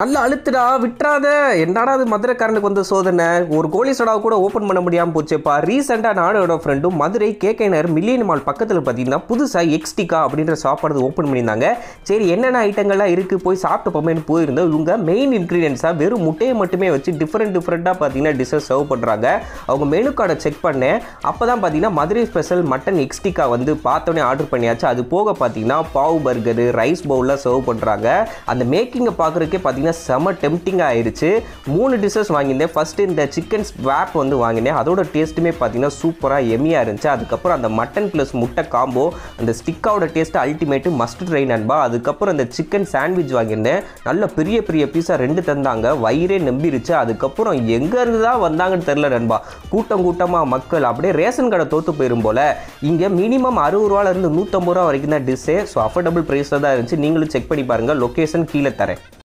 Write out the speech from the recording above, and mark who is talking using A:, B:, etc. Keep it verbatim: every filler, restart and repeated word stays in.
A: நல்லா அழுத்துடா விட்டுறாத. என்னடா அது மதுரைக்காரனுக்கு வந்த சோதனை. ஒரு கோழி சடாவை கூட ஓப்பன் பண்ண முடியாமல் போச்சேப்பா. ரீசெண்டாக நானோட ஃப்ரெண்டும் மதுரை கேகே நகர் மில்லியன் மால் பக்கத்தில் பார்த்தீங்கன்னா புதுசாக எக்ஸ்டிகா அப்படின்ற சாப்பாடு ஓப்பன் பண்ணியிருந்தாங்க. சரி என்னென்ன ஐட்டங்கள்லாம் இருக்குது போய் சாப்பிட்டு போமேன்னு போயிருந்தோம். இவங்க மெயின் இன்க்ரீடியன்ஸாக வெறும் முட்டையை மட்டுமே வச்சு டிஃப்ரெண்ட் டிஃப்ரெண்ட்டாக பார்த்தீங்கன்னா டிஷ்ஷஸ் சர்வ் பண்ணுறாங்க. அவங்க மெனு கார்டை செக் பண்ணேன். அப்போ தான் பார்த்தீங்கன்னா மதுரை ஸ்பெஷல் மட்டன் எக்ஸ்டிகா வந்து பார்த்தோன்னே ஆர்டர் பண்ணியாச்சு. அது போக பார்த்தீங்கன்னா பாவ் பர்கரு ரைஸ் பவுலில் சர்வ் பண்ணுறாங்க. அந்த மேக்கிங்கை பார்க்குறதுக்கே பார்த்தீங்கன்னா செம டெம்ப்டிங்காக ஆயிடுச்சு. மூணு டிஷ்ஷஸ் வாங்கியிருந்தேன். ஃபஸ்ட்டு இந்த சிக்கன் ஸ்வாப் வந்து வாங்கினேன். அதோட டேஸ்ட்டுமே பார்த்தீங்கன்னா சூப்பராக எம்மியாக இருந்துச்சு. அதுக்கப்புறம் அந்த மட்டன் ப்ளஸ் முட்டை காம்போ அந்த ஸ்டிக்காவோட டேஸ்ட்டு அல்டிமேட்டு மஸ்ட் ட்ரை நண்பா. அதுக்கப்புறம் அந்த சிக்கன் சாண்ட்விச் வாங்கியிருந்தேன். நல்ல பெரிய பெரிய பீஸா ரெண்டு தந்தாங்க. வயிறே நம்பிருச்சு. அதுக்கப்புறம் எங்கேருந்து தான் வந்தாங்கன்னு தெரில நண்பா. கூட்டம் கூட்டமாக மக்கள் அப்படியே ரேஷன் கடை தோற்று போயிடும் போல். இங்கே மினிமம் அறுபது ரூபாலேருந்து நூற்றம்பது ரூபா வரைக்கும் தான் டிஷ்ஷே. ஸோ அஃபோர்டபுள் ப்ரைஸில் தான் இருந்துச்சு. நீங்களும் செக் பண்ணி பாருங்கள். லொக்கேஷன் கீழே தரேன்.